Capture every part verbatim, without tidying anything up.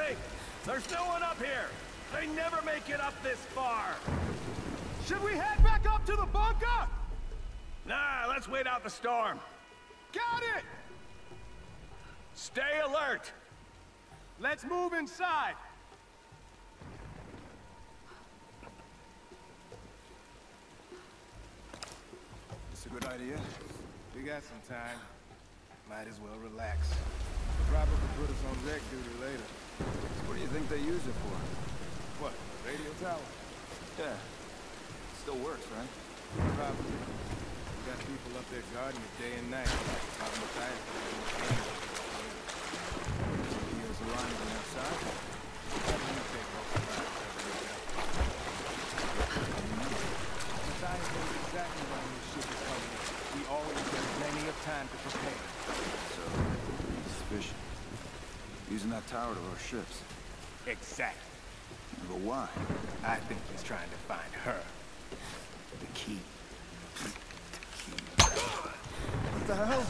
Hey! There's no one up here! They never make it up this far! Should we head back up to the bunker? Nah, let's wait out the storm. Got it! Stay alert! Let's move inside. It's a good idea. We got some time. Might as well relax. Probably put us on deck duty later. So what do you think they use it for? What, the radio tower? Yeah. Still works, right? Probably. We got people up there guarding it day and night. Out in the tide. Here's the line on that side. How do you take most of the time covering it up? Matthias knows exactly when this ship is coming in. We always have plenty of time to prepare. So, suspicion. Using that tower to our ships. Exactly. But why? I think he's trying to find her. The key. What the hell?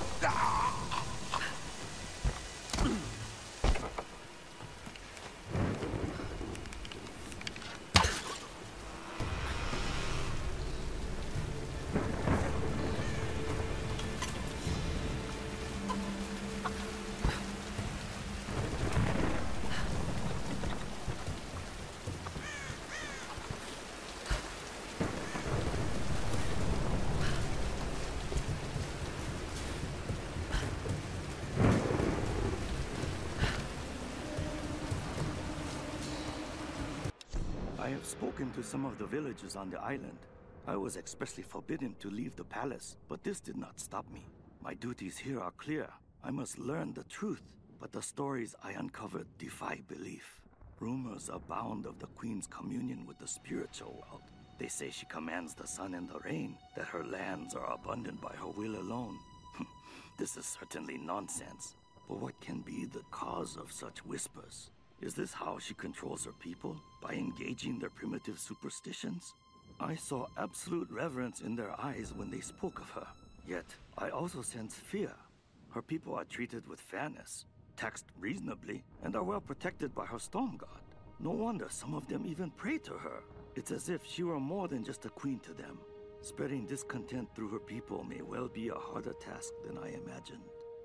I have spoken to some of the villagers on the island. I was expressly forbidden to leave the palace, but this did not stop me. My duties here are clear. I must learn the truth, but the stories I uncovered defy belief. Rumors abound of the Queen's communion with the spiritual world. They say she commands the sun and the rain, that her lands are abundant by her will alone. This is certainly nonsense. But what can be the cause of such whispers? Is this how she controls her people? By engaging their primitive superstitions? I saw absolute reverence in their eyes when they spoke of her. Yet, I also sense fear. Her people are treated with fairness, taxed reasonably, and are well protected by her storm god. No wonder some of them even pray to her. It's as if she were more than just a queen to them. Spreading discontent through her people may well be a harder task than I imagined.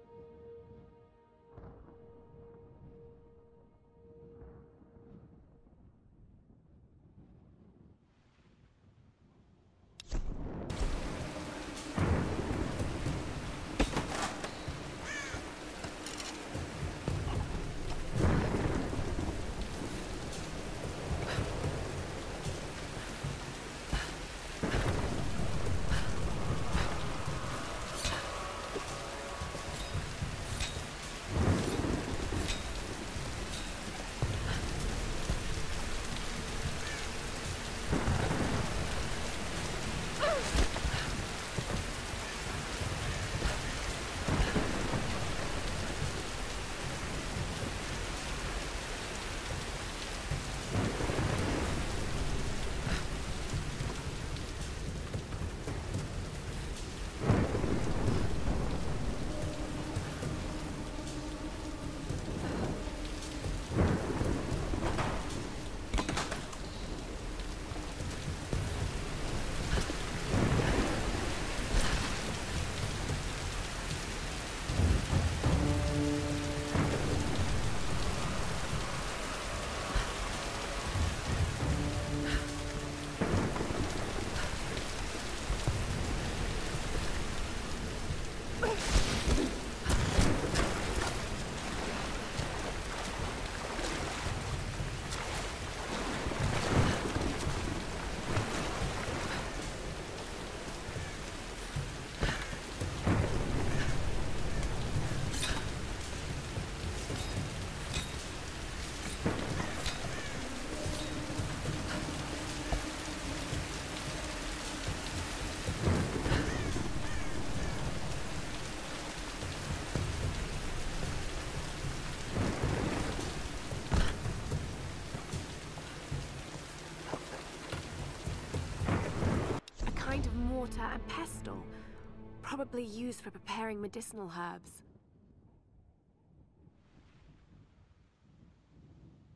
Mortar and pestle, probably used for preparing medicinal herbs.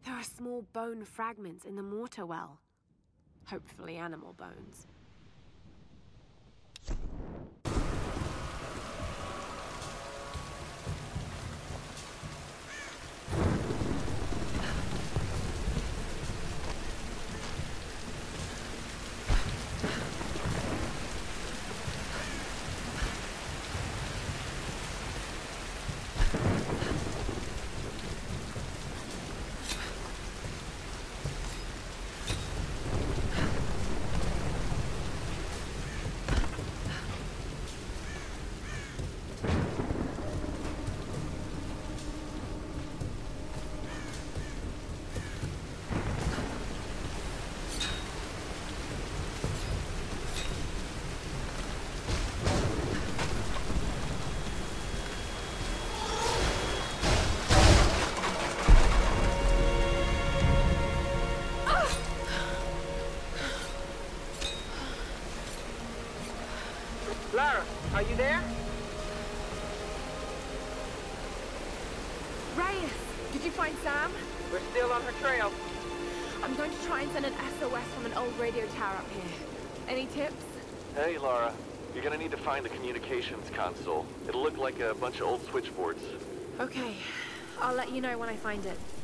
There are small bone fragments in the mortar well. Hopefully animal bones. Lara, are you there? Reyes, did you find Sam? We're still on her trail. I'm going to try and send an S O S from an old radio tower up here. Any tips? Hey, Lara. You're gonna need to find the communications console. It'll look like a bunch of old switchboards. Okay. I'll let you know when I find it.